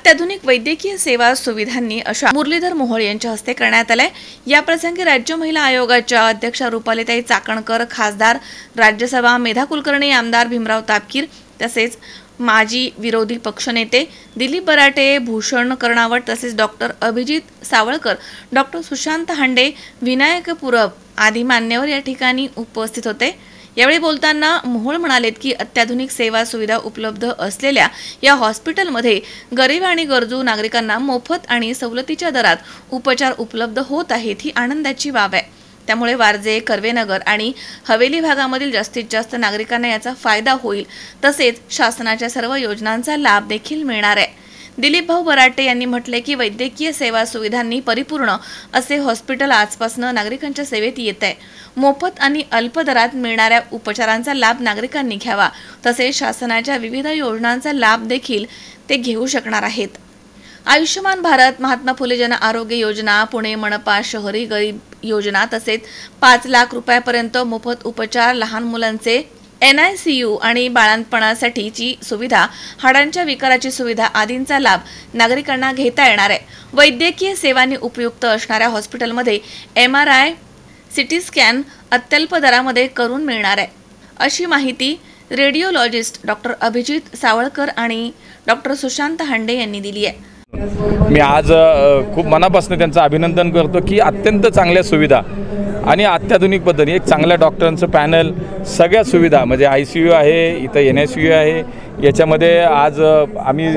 अत्याधुनिक वैद्यकीय सेवा सुविधांनी अशा मुरलीधर मोहोळ यांच्या हस्ते करण्यात आले। या प्रसंगी राज्य महिला आयोगाच्या अध्यक्षा रुपालीताई चाकणकर, खासदार राज्यसभा मेधा कुलकर्णी, आमदार भीमराव तापकीर तसेच माजी विरोधी पक्षनेते दिलीप बराटे, भूषण कर्णावट तसेच डॉक्टर अभिजित सावळकर, डॉक्टर सुशांत हांडे, विनायक पुरब आदी मान्यवर या ठिकाणी उपस्थित होते। यावेळी बोलताना मोहोळ म्हणालेत की अत्याधुनिक सेवा सुविधा उपलब्ध असलेल्या या हॉस्पिटलमध्ये गरीब आणि गरजू नागरिकांना मोफत आणि सवलतीच्या दरात उपचार उपलब्ध होत आहेत, ही आनंदाची बाब आहे। त्यामुळे वारजे, कर्वेनगर आणि हवेली भागामधील जास्तीत जास्त नागरिकांना याचा फायदा होईल, तसेच शासनाच्या सर्व योजनांचा लाभ देखील मिळणार आहे। दिलीप भाऊ बराटे यांनी म्हटले की वैद्यकीय सेवा सुविधांनी परिपूर्ण असे हॉस्पिटल आजपासून नागरिकांच्या सेवेत येत आहे। मोफत आणि अल्प दरात मिळणाऱ्या उपचारांचा लाभ नागरिकांनी घ्यावा, तसेच शासनाच्या विविध योजनांचा लाभ देखील ते घेऊ शकणार आहेत। आयुष्यमान भारत, महात्मा फुले जन आरोग्य योजना, पुणे मनपा शहरी गरीब योजना तसेच 5 लाख रुपयापर्यंत मोफत उपचार, लहान मुलांचे NICU आणि बाळंतपणासाठीची सुविधा, हाडांच्या विकाराची सुविधा आदींचा लाभ नागरिकांना घेता येणार आहे। वैद्यकीय सेवांनी उपयुक्त असणाऱ्या हॉस्पिटलमध्ये MRI, CT स्कॅन अत्यल्प दरामध्ये करून मिळणार आहे, अशी माहिती रेडिओलॉजिस्ट डॉक्टर अभिजित सावळकर आणि डॉक्टर सुशांत हांडे यांनी दिली आहे। मी आज खूप मनापासून त्यांचं अभिनंदन करतो की अत्यंत चांगल्या सुविधा आणि अत्याधुनिक पद्धतीने एक चांगल्या डॉक्टरांचं पॅनल, सगळ्या सुविधा म्हणजे ICU आहे, इथं NICU आहे, याच्यामध्ये आज आम्ही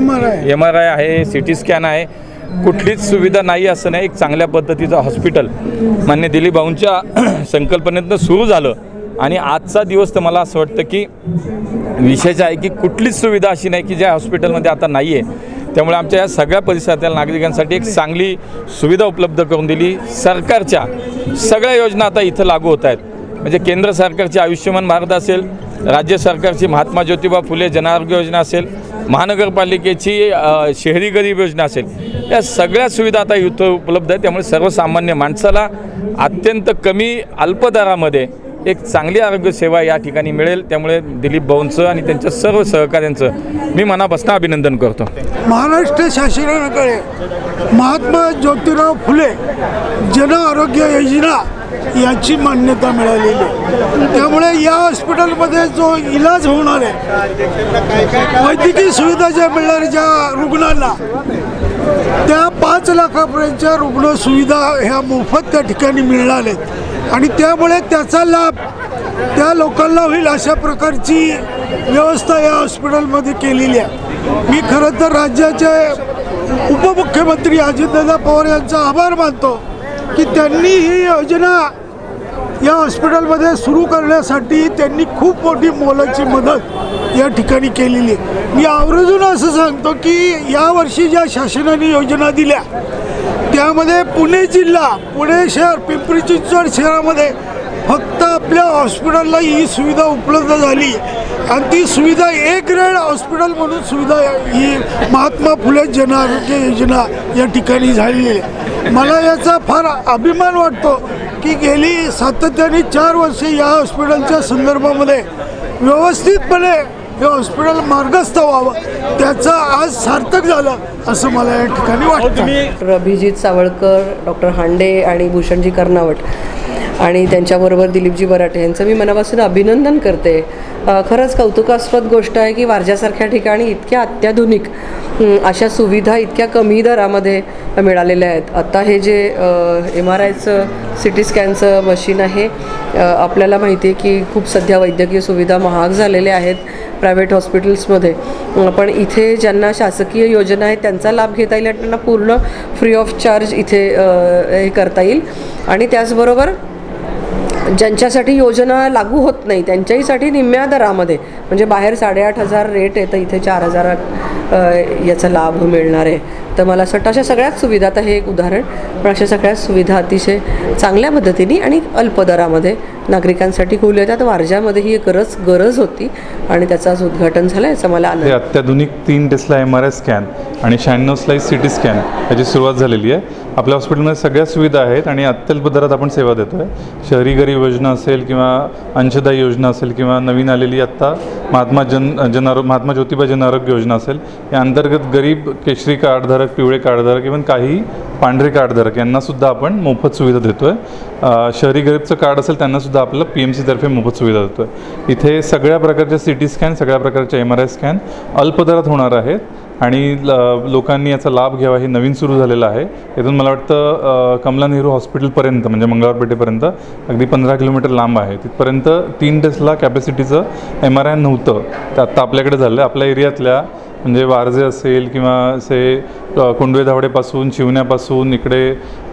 MRI आहे, CT स्कॅन आहे, कुठलीच सुविधा नाही असं नाही। एक चांगल्या पद्धतीचं हॉस्पिटल मान्य दिलीप भाऊंच्या संकल्पनेतनं सुरू झालं आणि आजचा दिवस तर मला असं वाटतं की विशेष आहे की कुठलीच सुविधा अशी नाही की ज्या हॉस्पिटलमध्ये आता नाही आहे। त्यामुळे आमच्या या सगळ्या परिसरातील नागरिकांसाठी एक चांगली सुविधा उपलब्ध करून दिली। सरकारच्या सगळ्या योजना आता इथं लागू होत आहेत, म्हणजे केंद्र सरकारची आयुष्यमान भारत असेल, राज्य सरकारची महात्मा ज्योतिबा फुले जन आरोग्य योजना असेल, महानगरपालिकेची शहरी गरीब योजना असेल, या सगळ्या सुविधा आता इथं उपलब्ध आहेत। त्यामुळे सर्वसामान्य माणसाला अत्यंत कमी अल्प दरामध्ये एक चांगली आरोग्य सेवा या ठिकाणी मिळेल। त्यामुळे दिलीप भाऊंचं आणि त्यांच्या सर्व सहकाऱ्यांचं मी मनापासून अभिनंदन करतो। महाराष्ट्र शासनाकडे महात्मा ज्योतिराव फुले जन आरोग्य योजना याची मान्यता मिळालेली आहे। त्यामुळे या हॉस्पिटलमध्ये जो इलाज होणार आहे, वैद्यकीय सुविधा ज्या मिळणार ज्या रुग्णांना, त्या 5 लाखापर्यंतच्या रुग्ण सुविधा ह्या मोफत त्या ठिकाणी मिळणार आहेत आणि त्यामुळे त्याचा लाभ त्या लोकांना होईल अशा प्रकारची व्यवस्था या हॉस्पिटलमध्ये केलेली आहे। मी खरं तर राज्याचे उपमुख्यमंत्री अजितदादा पवार यांचा आभार मानतो की त्यांनी ही योजना या हॉस्पिटलमध्ये सुरू करण्यासाठी त्यांनी खूप मोठी मोलाची मदत या ठिकाणी केलेली आहे। मी आवर्जून असं सांगतो की यावर्षी ज्या शासनाने योजना दिल्या त्यामध्ये पुणे जिल्हा, पुणे शहर, पिंपरी चिंचवड शहरामध्ये फक्त आपल्या हॉस्पिटलला ही सुविधा उपलब्ध झाली आणि ती सुविधा A ग्रेड हॉस्पिटल म्हणून सुविधा ही महात्मा फुले जन आरोग्य योजना या ठिकाणी झालेली आहे। मला याचा फार अभिमान वाटतो की गेली सातत्याने 4 वर्षे या हॉस्पिटलच्या संदर्भामध्ये व्यवस्थितपणे हे हॉस्पिटल मार्गस्थ व्हावं, त्याचं आज सार्थक झालं असं मला या ठिकाणी वाटतं। डॉक्टर अभिजित सावळकर, डॉक्टर हांडे आणि भूषणजी कर्णावट आणि त्यांच्याबरोबर दिलीपजी बराटे यांचं मी मनापासून अभिनंदन करते। खरंच कौतुकास्पद गोष्ट आहे की वारजासारख्या ठिकाणी इतक्या अत्याधुनिक अशा सुविधा इतक्या कमी दरामध्ये मिळालेल्या आहेत। आता हे जे MRIचं CT स्कॅनचं मशीन आहे, आपल्याला माहिती आहे की खूप सध्या वैद्यकीय सुविधा महाग झालेल्या आहेत प्रायव्हेट हॉस्पिटल्समध्ये, पण इथे ज्यांना शासकीय योजना आहेत त्यांचा लाभ घेता येईल, त्यांना पूर्ण फ्री ऑफ चार्ज इथे हे करता येईल आणि त्याचबरोबर ज्यांच्यासाठी योजना लागू होत नाही त्यांच्याहीसाठी निम्म्या दरामध्ये, म्हणजे बाहेर 8,500 रेट आहे तर इथे 4,000 याचा लाभ मिळणार आहे। तर मला असं वाटतं अशा सगळ्याच सुविधा, आता हे एक उदाहरण, पण अशा सगळ्याच सुविधा अतिशय चांगल्या पद्धतीने आणि अल्प दरामध्ये नागरिकांसाठी खुल्या आहेत. आता वारजामध्ये ही एक गरज होती आणि त्याचं आज उद्घाटन झालं, याचा मला आनंद. हे अत्याधुनिक 3 टेस्ला MRI स्कॅन आणि 96 स्लाईस CT स्कॅन याची सुरुवात झालेली आहे. आपल्या हॉस्पिटलमध्ये सगळ्या सुविधा आहेत आणि अत्यल्प दरात आपण सेवा देतो आहे. शहरी गरीब योजना असेल किंवा अंशदायी योजना असेल किंवा नवीन आलेली आत्ता महात्मा ज्योतिबा जन आरोग्य योजना असेल, या अंतर्गत गरीब केशरी कार्डधारक, पिवळे कार्डधारक, इव्हन काही पांढरे कार्डधारक यांनासुद्धा आपण मोफत सुविधा देतो आहे. शहरी गरीबचं कार्ड असेल त्यांनासुद्धा आपल्याला PMC तर्फे मोफत सुविधा देतो आहे. इथे सगळ्या प्रकारच्या CT स्कॅन, सगळ्या प्रकारच्या MRI स्कॅन अल्प दरात होणार आहेत आणि लोकांनी याचा लाभ घ्यावा. हे नवीन सुरू झालेलं आहे. इथून मला वाटतं कमला नेहरू हॉस्पिटलपर्यंत म्हणजे मंगळवार पेठेपर्यंत अगदी 15 किलोमीटर लांब आहे. तिथपर्यंत 3 टेस्ला कॅपॅसिटीचं MRI नव्हतं, ते आत्ता आपल्याकडे झालं. आपल्या एरियातल्या म्हणजे वारजे असेल किंवा कोंडवे धावडेपासून, शिवण्यापासून इकडे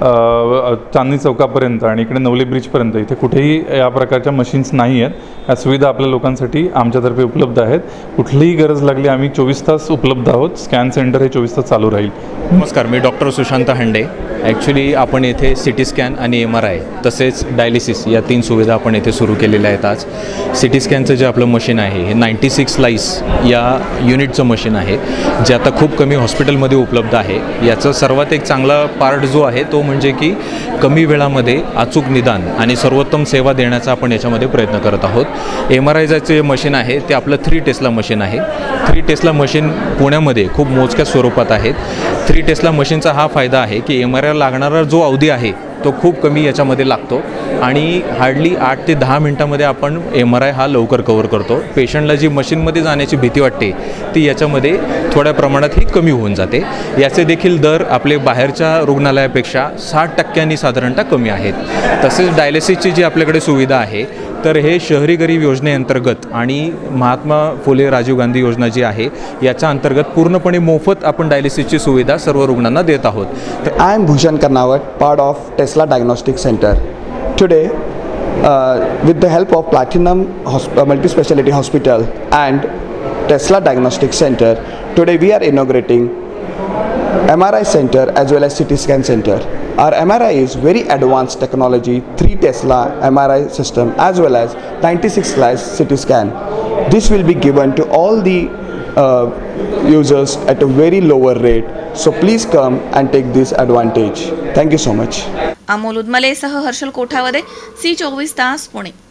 चांदणी चौकापर्यंत आणि इकडे नवली ब्रिजपर्यंत इथे कुठेही या प्रकारच्या मशीन्स नाही आहेत. या सुविधा आपल्या लोकांसाठी आमच्यातर्फे उपलब्ध आहेत. कुठलीही गरज लागली आम्ही 24 तास उपलब्ध आहोत. स्कॅन सेंटर हे 24 तास चालू राहील. नमस्कार, मी डॉक्टर सुशांत हांडे. ॲक्च्युली आपण येथे CT स्कॅन आणि MRI तसेच डायलिसिस या 3 सुविधा आपण येथे सुरू केलेल्या आहेत. आज CT स्कॅनचं जे आपलं मशीन आहे हे 96 स्लाईस या युनिटचं मशीन आहे, जे आता खूप कमी हॉस्पिटलमध्ये उपलब्ध आहे. याचा सर्वात एक चांगला पार्ट जो आहे तो म्हणजे की कमी वेळामध्ये अचूक निदान आणि सर्वोत्तम सेवा देण्याचा आपण याच्यामध्ये प्रयत्न करत आहोत. MRIचं जे मशीन आहे ते आपलं 3 टेस्ला मशीन आहे. 3 टेस्ला मशीन पुण्यामध्ये खूप मोजक्या स्वरूपात आहेत. 3 टेस्ला मशीनचा हा फायदा आहे की MRI लागणारा जो अवधी आहे तो खूप कमी याच्यामध्ये लागतो आणि हार्डली 8 ते 10 मिनटामध्ये आपण MRI हा लवकर कव्हर करतो. पेशंटला जी मशीनमध्ये जाण्याची भीती वाटते ती याच्यामध्ये थोड्या प्रमाणात ही कमी होऊन जाते. याचे देखील दर आपले बाहेरच्या रुग्णालयापेक्षा 60% साधारणतः कमी आहेत. तसेच डायलिसिसची जी आपल्याकडे सुविधा आहे तर हे शहरी गरीब योजनेअंतर्गत आणि महात्मा फुले राजीव गांधी योजना जी आहे याच्या अंतर्गत पूर्णपणे मोफत आपण डायलिसिसची सुविधा सर्व रुग्णांना देत आहोत. I am Bhushan Karnawat, part of Tesla Diagnostic Center. Today, with the help of Platinum Multispeciality Hospital and Tesla Diagnostic Center, today we are inaugurating MRI center as well as CT scan center. Our MRI is very advanced technology, 3 Tesla MRI system as well as 96 slice CT scan. This will be given to all the users at a very lower rate. So please come and take this advantage. Thank you so much. Amol उदमलेसह Harshal Kothawade, C24 तास, पुणे.